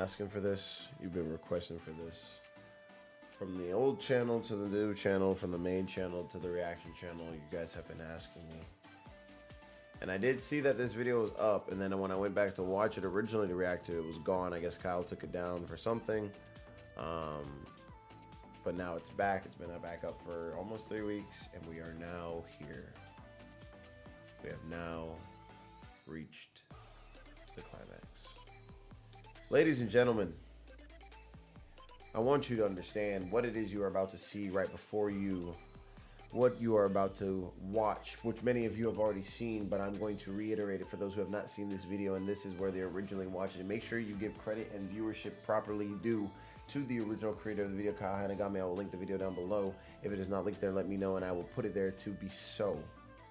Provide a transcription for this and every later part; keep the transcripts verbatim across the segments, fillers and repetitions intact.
asking for this. You've been requesting for this. From the old channel to the new channel, from the main channel to the reaction channel, you guys have been asking me. And I did see that this video was up, and then when I went back to watch it originally to react to it, it was gone. I guess Kyle took it down for something. Um, but now it's back. It's been back up for almost three weeks, and we are now here. We have now reached the climax. Ladies and gentlemen, I want you to understand what it is you are about to see right before you, what you are about to watch, which many of you have already seen, but I'm going to reiterate it for those who have not seen this video, and this is where they originally watched it. Make sure you give credit and viewership properly due to the original creator of the video, Kyle Hanagami. I will link the video down below. If it is not linked there, let me know, and I will put it there to be so.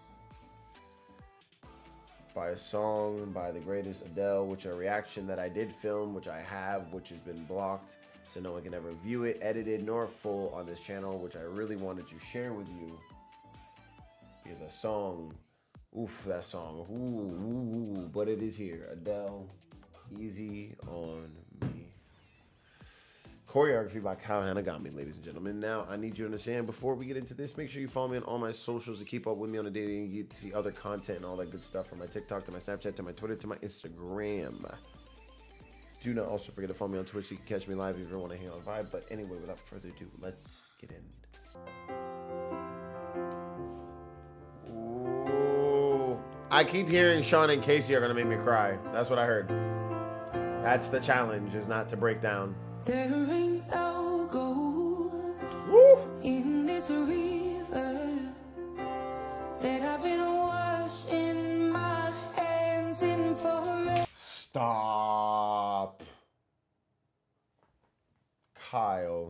By a song by the greatest Adele, which a reaction that I did film, which I have, which has been blocked, so no one can ever view it, edited, nor full on this channel, which I really wanted to share with you. Because a song, oof, that song, ooh, ooh, ooh, but it is here. Adele, Easy on Me. Choreography by Kyle Hanagami, ladies and gentlemen. Now, I need you to understand, before we get into this, make sure you follow me on all my socials to keep up with me on a daily and get to see other content and all that good stuff, from my TikTok to my Snapchat to my Twitter to my Instagram. Do not also forget to follow me on Twitch. You can catch me live if you ever want to hang on vibe. But anyway, without further ado, let's get in. Ooh. I keep hearing Sean and Casey are going to make me cry. That's what I heard. That's the challenge, is not to break down. There ain't no gold Woo. in this river that I've been washing my hands in forever. Stop. Kyle.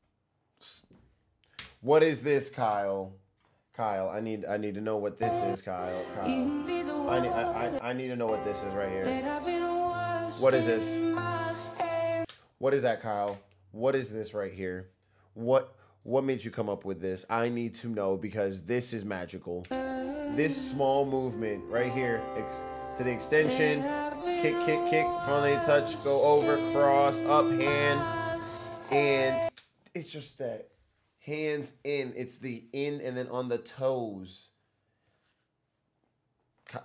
What is this, Kyle? Kyle, I need I need to know what this is, Kyle. Kyle. I need I, I, I need to know what this is right here. What is this? What is that, Kyle? What is this right here? What what made you come up with this? I need to know, because this is magical. This small movement right here, ex to the extension, kick, kick, kick, friendly touch, go over, cross, up, hand, and it's just that hands in. It's the in and then on the toes. Kyle.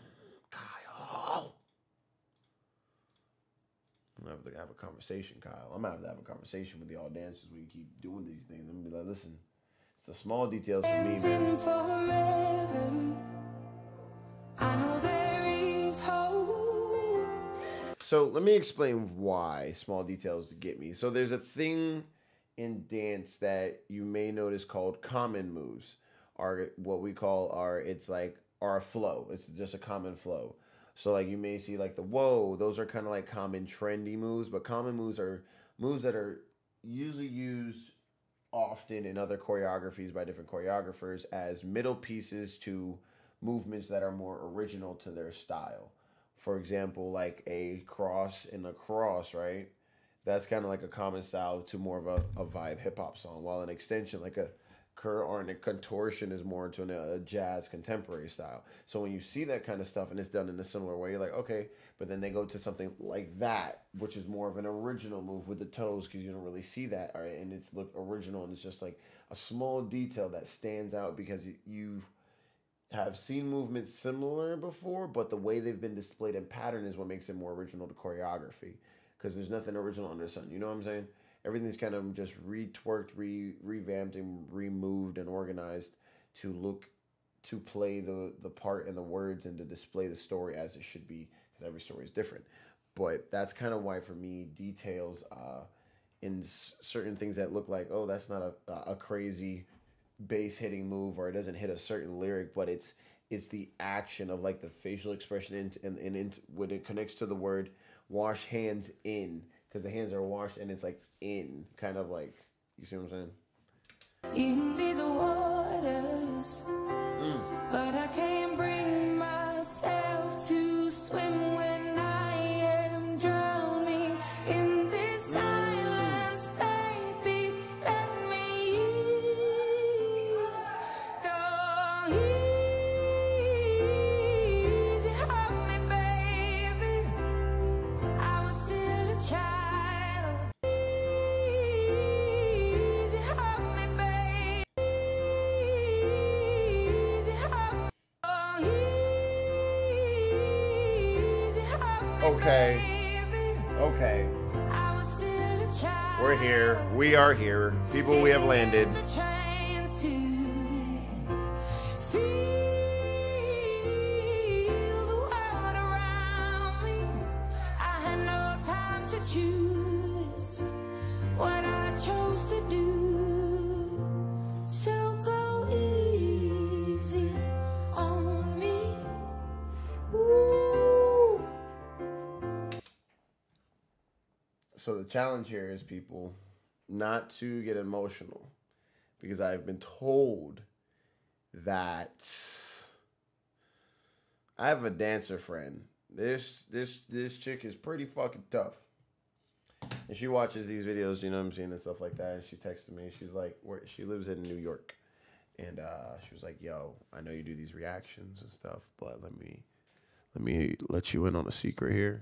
I'm gonna have to have a conversation, Kyle. I'm gonna have to have a conversation with the all dancers when you keep doing these things. I'm gonna be like, listen, it's the small details for me, man. Forever, I know there is hope. So let me explain why small details get me. So there's a thing in dance that you may notice called common moves, or what we call our, it's like our flow. It's just a common flow. So like you may see like the whoa, those are kind of like common trendy moves, but common moves are moves that are usually used often in other choreographies by different choreographers as middle pieces to movements that are more original to their style. For example, like a cross in a cross, right? That's kind of like a common style to more of a, a vibe hip hop song, while an extension like a cur or a contortion is more into a jazz contemporary style. So when you see that kind of stuff and it's done in a similar way, you're like, okay, but then they go to something like that, which is more of an original move with the toes, because you don't really see that, all right? And it's look original, and it's just like a small detail that stands out because you have seen movements similar before, but the way they've been displayed in pattern is what makes it more original to choreography, because there's nothing original under the sun. You know what I'm saying? Everything's kind of just retwerked, re revamped, and removed and organized to look, to play the, the part and the words and to display the story as it should be, because every story is different. But that's kind of why, for me, details uh, in s certain things that look like, oh, that's not a, a crazy bass hitting move, or it doesn't hit a certain lyric, but it's it's the action of like the facial expression and, and, and, and when it connects to the word wash hands in, because the hands are washed and it's like in, kind of like, you see what I'm saying? In these waters, mm. but I can't bring myself to swim when I am drowning in this silence, baby. Let me go easy on me, baby. I was still a child. Okay. Okay. We're here. We are here. People, we have landed. So the challenge here is, people, not to get emotional, because I've been told that I have a dancer friend. This this this chick is pretty fucking tough, and she watches these videos, you know what I'm saying, and stuff like that. And she texted me. She's like, where she lives in New York, and uh, she was like, "Yo, I know you do these reactions and stuff, but let me let me let you in on a secret here."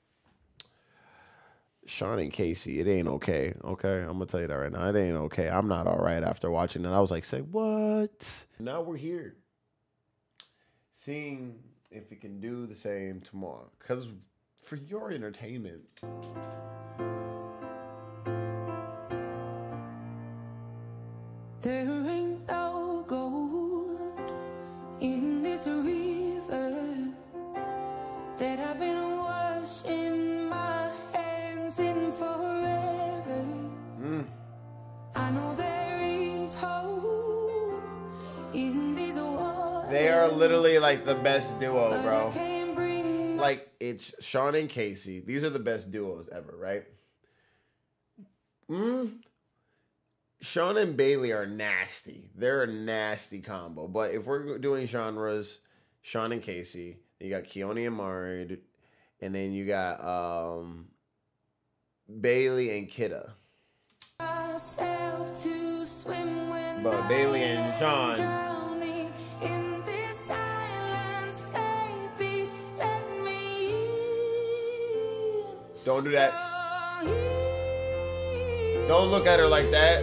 Sean and Casey, it ain't okay. Okay, I'm gonna tell you that right now. It ain't okay. I'm not all right after watching it. I was like, say what? Now we're here, seeing if it can do the same tomorrow. Cause for your entertainment. There ain't no gold in this river that I've been washing my hands in forever. Mm. I know there is hope in these waters. They are literally like the best duo, bro. Like, it's Sean and Casey. These are the best duos ever, right? Mm. Sean and Bailey are nasty. They're a nasty combo. But if we're doing genres, Sean and Casey, you got Keone and Mari, and then you got um, Bailey and Kidda. But Bailey and Sean. Don't do that. Don't look at her like that.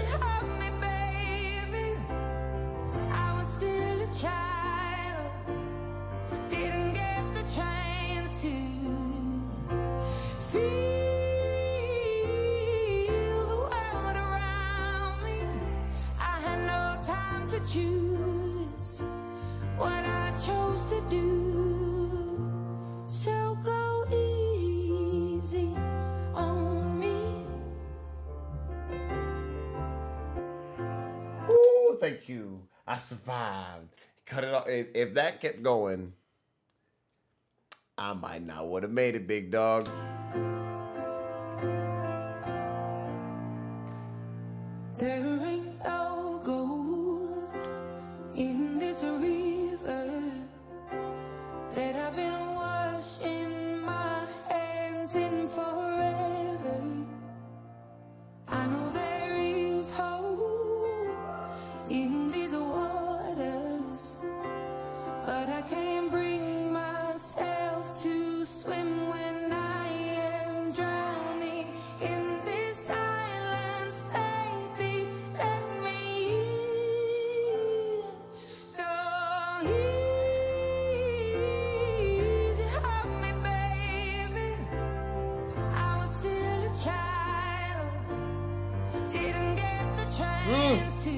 Choose what I chose to do, so go easy on me. Ooh, thank you. I survived. Cut it off. If, if that kept going, I might not would have made it, big dog. There ain't no gold in this river that I've been washing my hands in forever. I know there is hope in these waters, but I can't bring myself to swim when I am drowning in this silence. Baby, let me in. Go easy on me, baby. I was still a child, didn't get the chance to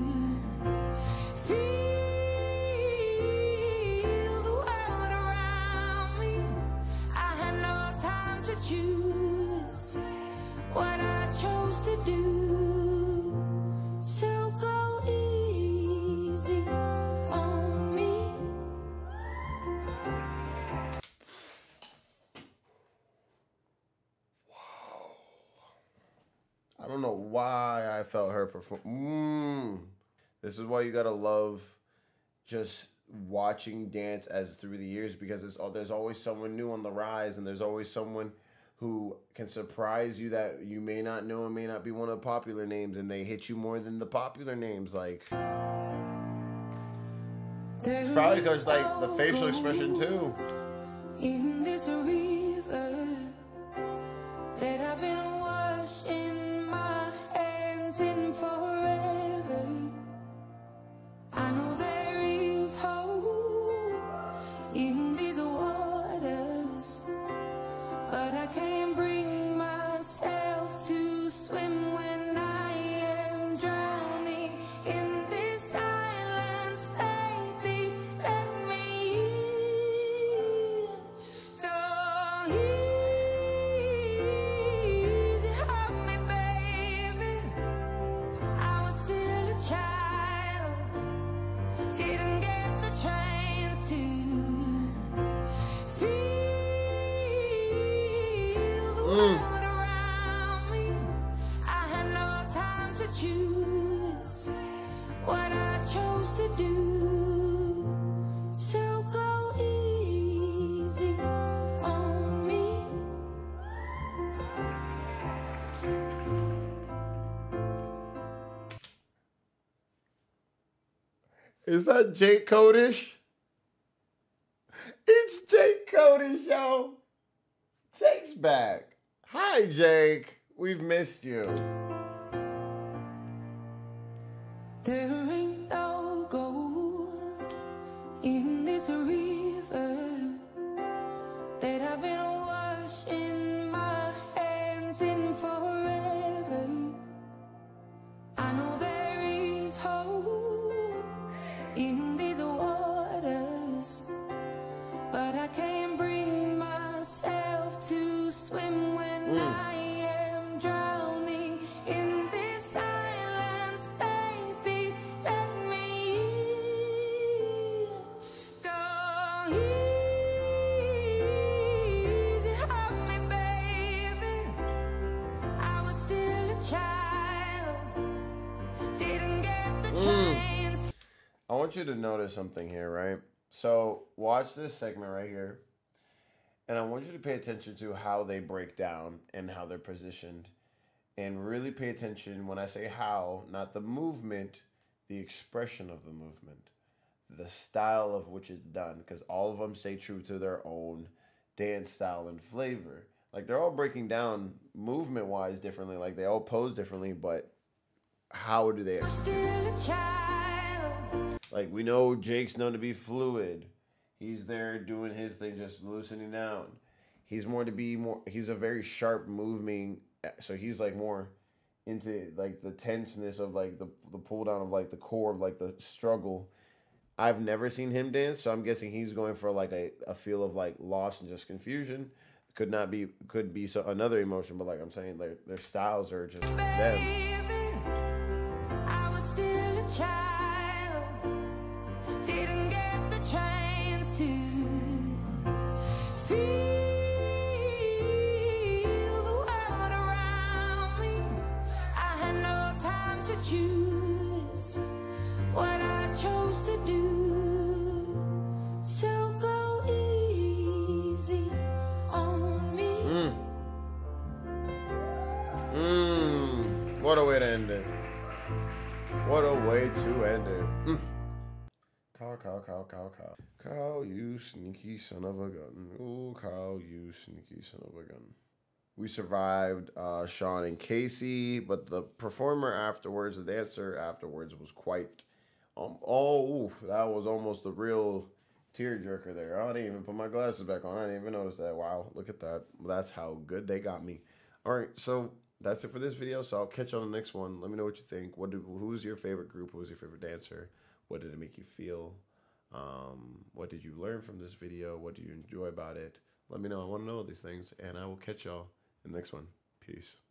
feel the world around me. I had no time to choose what I chose to do, so go easy on me. I don't know why I felt her perform. Mm. This is why you gotta love just watching dance as through the years, because it's all, there's always someone new on the rise, and there's always someone who can surprise you that you may not know and may not be one of the popular names, and they hit you more than the popular names. Like, it's probably because like the facial expression too. In this river that I've been washing my hands in forever, I know there is hope in these waters, do. So go easy on me. Is that Jake Codish? It's Jake Codish, yo. Jake's back. Hi, Jake. We've missed you. There ain't no gold in this river that I've been washing my hands in forever. I know there is hope in these waters, but I can't bring myself to swim when Mm. I am drowning in this silence, baby. Let me in. Go easy on me, baby. I was still a child, didn't get the chance. I want you to notice something here, right? So watch this segment right here. And I want you to pay attention to how they break down and how they're positioned. And really pay attention when I say how, not the movement, the expression of the movement. The style of which it's done. Because all of them stay true to their own dance style and flavor. Like they're all breaking down movement-wise differently. Like they all pose differently, but how do they execute? Still a child. Like we know Jake's known to be fluid. He's there doing his thing, just loosening down. He's more to be more. He's a very sharp moving. So he's like more into like the tenseness of like the the pull down of like the core of like the struggle. I've never seen him dance, so I'm guessing he's going for like a, a feel of like loss and just confusion. Could not be could be so another emotion, but like I'm saying, their their styles are just them. Baby, I was still a child, didn't get the chance to feel the world around me. I had no time to choose what I chose to do. So go easy on me. Mmm. What a way to end it. What a way to end it. Mm. Cow, cow, cow, cow, cow. Cow, you sneaky son of a gun. Ooh, cow, you sneaky son of a gun. We survived uh, Sean and Casey, but the performer afterwards, the dancer afterwards, was quite. Um, oh, oof, that was almost a real tearjerker there. I didn't even put my glasses back on. I didn't even notice that. Wow, look at that. That's how good they got me. All right, so that's it for this video. So I'll catch you on the next one. Let me know what you think. What did, who's your favorite group? Who was your favorite dancer? What did it make you feel? Um, what did you learn from this video? What do you enjoy about it? Let me know. I want to know these things, and I will catch y'all in the next one. Peace.